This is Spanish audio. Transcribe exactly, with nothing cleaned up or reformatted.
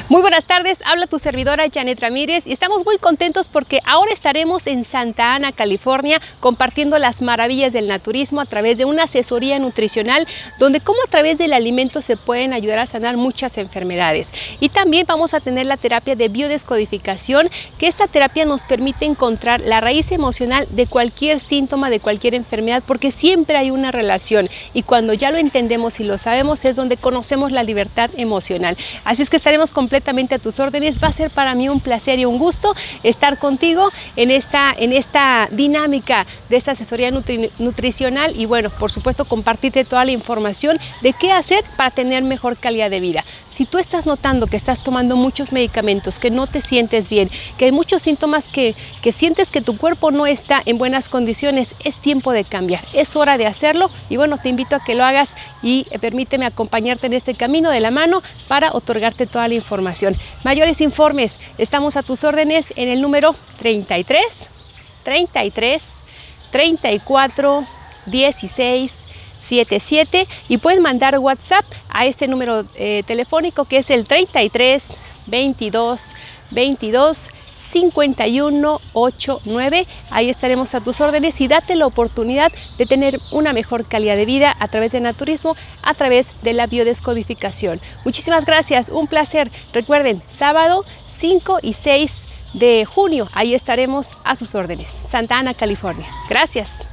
Muy buenas tardes, habla tu servidora Janet Ramírez y estamos muy contentos porque ahora estaremos en Santa Ana, California, compartiendo las maravillas del naturismo a través de una asesoría nutricional donde cómo a través del alimento se pueden ayudar a sanar muchas enfermedades. Y también vamos a tener la terapia de biodescodificación, que esta terapia nos permite encontrar la raíz emocional de cualquier síntoma, de cualquier enfermedad, porque siempre hay una relación y cuando ya lo entendemos y lo sabemos es donde conocemos la libertad emocional. Así es que estaremos completamente a tus órdenes. Va a ser para mí un placer y un gusto estar contigo en esta, en esta dinámica de esta asesoría nutri nutricional y bueno, por supuesto compartirte toda la información de qué hacer para tener mejor calidad de vida. Si tú estás notando que estás tomando muchos medicamentos, que no te sientes bien, que hay muchos síntomas que, que sientes que tu cuerpo no está en buenas condiciones, es tiempo de cambiar, es hora de hacerlo y bueno, te invito a que lo hagas y permíteme acompañarte en este camino de la mano para otorgarte toda la información. Mayores informes, estamos a tus órdenes en el número treinta y tres, treinta y tres, treinta y cuatro, dieciséis, setenta y siete y pueden mandar WhatsApp a este número eh, telefónico que es el treinta y tres, veintidós, veintidós, cincuenta y uno, ochenta y nueve. Ahí estaremos a tus órdenes y date la oportunidad de tener una mejor calidad de vida a través del naturismo, a través de la biodescodificación. Muchísimas gracias, un placer. Recuerden, sábado cinco y seis de junio, ahí estaremos a sus órdenes. Santa Ana, California. Gracias.